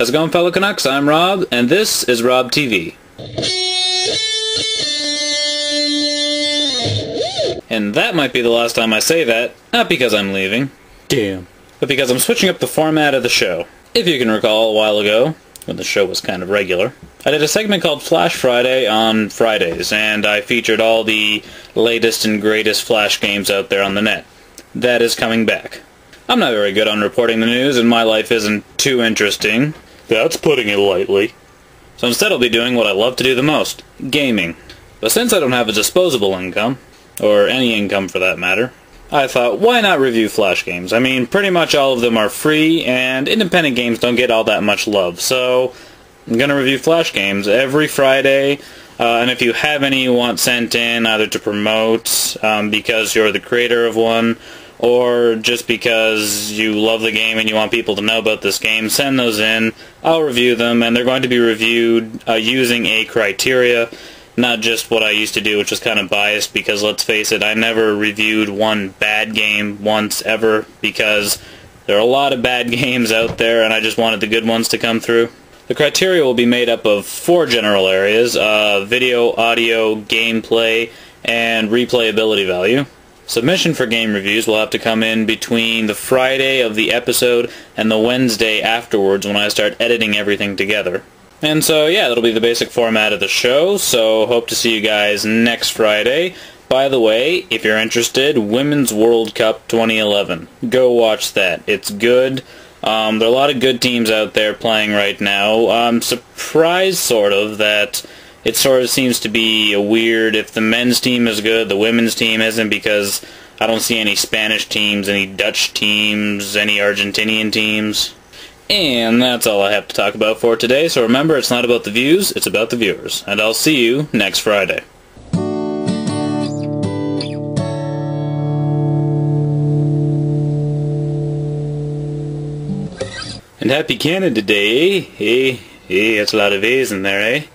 How's it going, fellow Knaaks? I'm Rob, and this is RobbedTV. And that might be the last time I say that, not because I'm leaving. Damn. But because I'm switching up the format of the show. If you can recall, a while ago, when the show was kind of regular, I did a segment called Flash Friday on Fridays, and I featured all the latest and greatest Flash games out there on the net. That is coming back. I'm not very good on reporting the news, and my life isn't too interesting. That's putting it lightly. So instead I'll be doing what I love to do the most, gaming. But since I don't have a disposable income, or any income for that matter, I thought, why not review Flash games? I mean, pretty much all of them are free, and independent games don't get all that much love, so I'm going to review Flash games every Friday, and if you have any you want sent in, either to promote because you're the creator of one, or just because you love the game and you want people to know about this game, send those in. I'll review them, and they're going to be reviewed using a criteria, not just what I used to do, which was kind of biased, because let's face it, I never reviewed one bad game once ever, because there are a lot of bad games out there, and I just wanted the good ones to come through. The criteria will be made up of 4 general areas: video, audio, gameplay, and replayability value. Submission for game reviews will have to come in between the Friday of the episode and the Wednesday afterwards, when I start editing everything together. And so, yeah, that'll be the basic format of the show, so hope to see you guys next Friday. By the way, if you're interested, Women's World Cup 2011. Go watch that. It's good. There are a lot of good teams out there playing right now. I'm surprised, sort of, that it sort of seems to be weird if the men's team is good, the women's team isn't, because I don't see any Spanish teams, any Dutch teams, any Argentinian teams. And that's all I have to talk about for today, so remember, it's not about the views, it's about the viewers. And I'll see you next Friday. And happy Canada Day, eh? Hey, that's a lot of A's in there, eh?